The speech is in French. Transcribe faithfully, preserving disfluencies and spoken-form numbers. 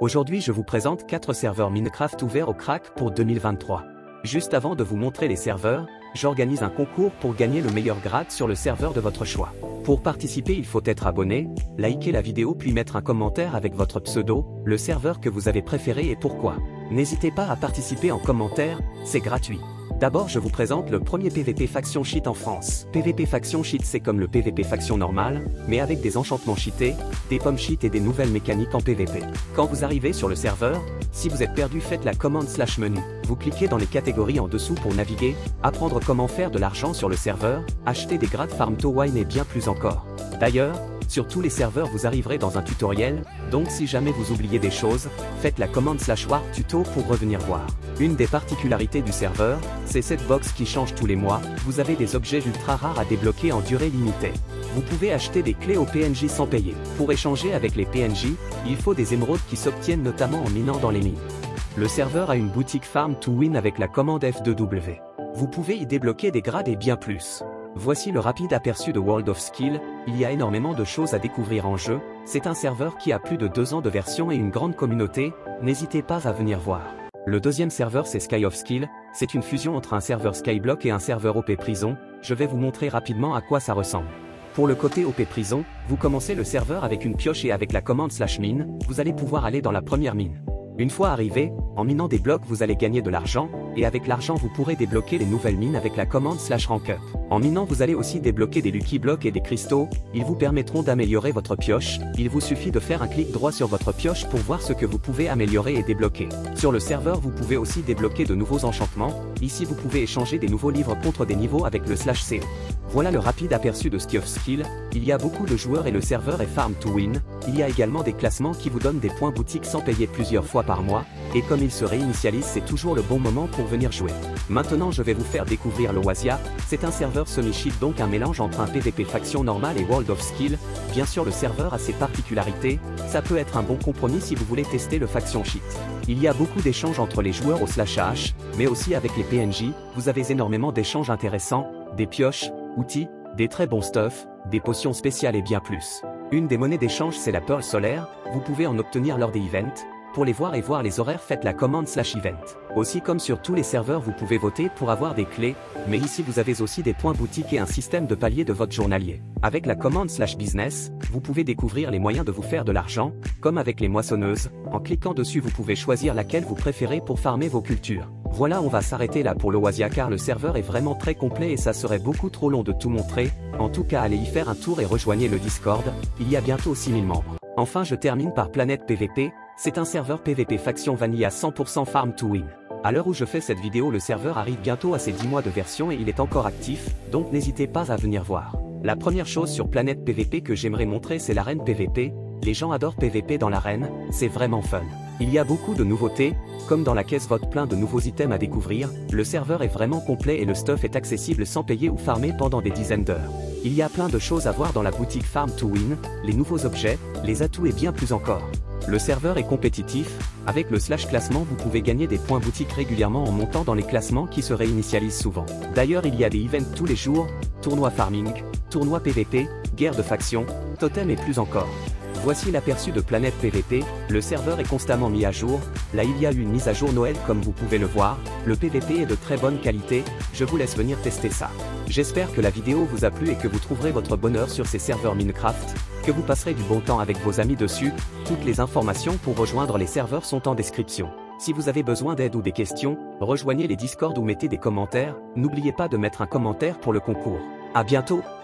Aujourd'hui je vous présente quatre serveurs Minecraft ouverts au crack pour deux mille vingt-trois. Juste avant de vous montrer les serveurs, j'organise un concours pour gagner le meilleur grade sur le serveur de votre choix. Pour participer il faut être abonné, liker la vidéo puis mettre un commentaire avec votre pseudo, le serveur que vous avez préféré et pourquoi. N'hésitez pas à participer en commentaire, c'est gratuit. D'abord je vous présente le premier P V P Faction Cheat en France. P V P Faction Cheat c'est comme le P V P Faction normal, mais avec des enchantements cheatés, des pommes cheat et des nouvelles mécaniques en P V P. Quand vous arrivez sur le serveur, si vous êtes perdu faites la commande slash menu. Vous cliquez dans les catégories en dessous pour naviguer, apprendre comment faire de l'argent sur le serveur, acheter des grades farm to win et bien plus encore. D'ailleurs, sur tous les serveurs vous arriverez dans un tutoriel, donc si jamais vous oubliez des choses, faites la commande slash war tuto pour revenir voir. Une des particularités du serveur, c'est cette box qui change tous les mois, vous avez des objets ultra rares à débloquer en durée limitée. Vous pouvez acheter des clés aux P N J sans payer. Pour échanger avec les P N J, il faut des émeraudes qui s'obtiennent notamment en minant dans les mines. Le serveur a une boutique farm to win avec la commande F deux W. Vous pouvez y débloquer des grades et bien plus. Voici le rapide aperçu de World of Skill, il y a énormément de choses à découvrir en jeu, c'est un serveur qui a plus de deux ans de version et une grande communauté, n'hésitez pas à venir voir. Le deuxième serveur c'est Sky of Skill, c'est une fusion entre un serveur Skyblock et un serveur O P Prison, je vais vous montrer rapidement à quoi ça ressemble. Pour le côté O P Prison, vous commencez le serveur avec une pioche et avec la commande slash mine, vous allez pouvoir aller dans la première mine. Une fois arrivé, en minant des blocs vous allez gagner de l'argent, et avec l'argent vous pourrez débloquer les nouvelles mines avec la commande slash rank up. En minant vous allez aussi débloquer des lucky blocks et des cristaux, ils vous permettront d'améliorer votre pioche, il vous suffit de faire un clic droit sur votre pioche pour voir ce que vous pouvez améliorer et débloquer. Sur le serveur vous pouvez aussi débloquer de nouveaux enchantements, ici vous pouvez échanger des nouveaux livres contre des niveaux avec le slash C O. Voilà le rapide aperçu de Sky of Skill, il y a beaucoup de joueurs et le serveur est farm to win, il y a également des classements qui vous donnent des points boutiques sans payer plusieurs fois par mois, et comme ils se réinitialisent c'est toujours le bon moment pour venir jouer. Maintenant je vais vous faire découvrir l'Oasia, c'est un serveur semi-cheat donc un mélange entre un P V P faction normal et World of Skill, bien sûr le serveur a ses particularités, ça peut être un bon compromis si vous voulez tester le faction cheat. Il y a beaucoup d'échanges entre les joueurs au slash H, mais aussi avec les P N J, vous avez énormément d'échanges intéressants, des pioches, outils, des très bons stuff, des potions spéciales et bien plus. Une des monnaies d'échange c'est la Pearl solaire, vous pouvez en obtenir lors des events. Pour les voir et voir les horaires faites la commande slash event. Aussi comme sur tous les serveurs vous pouvez voter pour avoir des clés, mais ici vous avez aussi des points boutiques et un système de palier de votre journalier. Avec la commande slash business, vous pouvez découvrir les moyens de vous faire de l'argent, comme avec les moissonneuses, en cliquant dessus vous pouvez choisir laquelle vous préférez pour farmer vos cultures. Voilà on va s'arrêter là pour l'Oasia car le serveur est vraiment très complet et ça serait beaucoup trop long de tout montrer, en tout cas allez y faire un tour et rejoignez le Discord, il y a bientôt six mille membres. Enfin je termine par Planète P V P, c'est un serveur P V P faction vanilla cent pour cent farm to win. À l'heure où je fais cette vidéo le serveur arrive bientôt à ses dix mois de version et il est encore actif, donc n'hésitez pas à venir voir. La première chose sur Planète P V P que j'aimerais montrer c'est l'arène P V P, les gens adorent P V P dans l'arène, c'est vraiment fun. Il y a beaucoup de nouveautés, comme dans la caisse vote plein de nouveaux items à découvrir, le serveur est vraiment complet et le stuff est accessible sans payer ou farmer pendant des dizaines d'heures. Il y a plein de choses à voir dans la boutique Farm to Win, les nouveaux objets, les atouts et bien plus encore. Le serveur est compétitif, avec le slash classement vous pouvez gagner des points boutiques régulièrement en montant dans les classements qui se réinitialisent souvent. D'ailleurs il y a des events tous les jours, tournois farming, tournois P V P, guerre de faction, totem et plus encore. Voici l'aperçu de Planète P V P, le serveur est constamment mis à jour, là il y a eu une mise à jour Noël comme vous pouvez le voir, le P V P est de très bonne qualité, je vous laisse venir tester ça. J'espère que la vidéo vous a plu et que vous trouverez votre bonheur sur ces serveurs Minecraft, que vous passerez du bon temps avec vos amis dessus, toutes les informations pour rejoindre les serveurs sont en description. Si vous avez besoin d'aide ou des questions, rejoignez les Discord ou mettez des commentaires, n'oubliez pas de mettre un commentaire pour le concours. À bientôt!